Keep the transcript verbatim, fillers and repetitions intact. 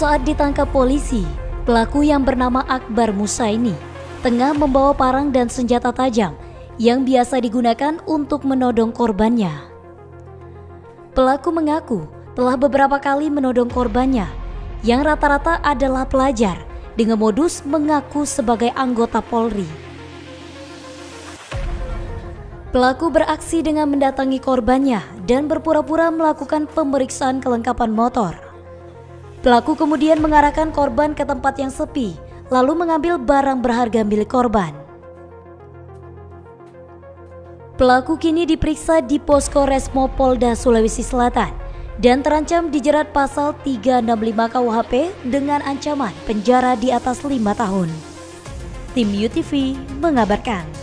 Saat ditangkap polisi, pelaku yang bernama Akbar Musaini tengah membawa parang dan senjata tajam yang biasa digunakan untuk menodong korbannya. Pelaku mengaku telah beberapa kali menodong korbannya yang rata-rata adalah pelajar dengan modus mengaku sebagai anggota Polri. Pelaku beraksi dengan mendatangi korbannya dan berpura-pura melakukan pemeriksaan kelengkapan motor. Pelaku kemudian mengarahkan korban ke tempat yang sepi, lalu mengambil barang berharga milik korban. Pelaku kini diperiksa di Posko Resmo Polda Sulawesi Selatan dan terancam dijerat pasal tiga enam lima K U H P dengan ancaman penjara di atas lima tahun. Tim U T V mengabarkan.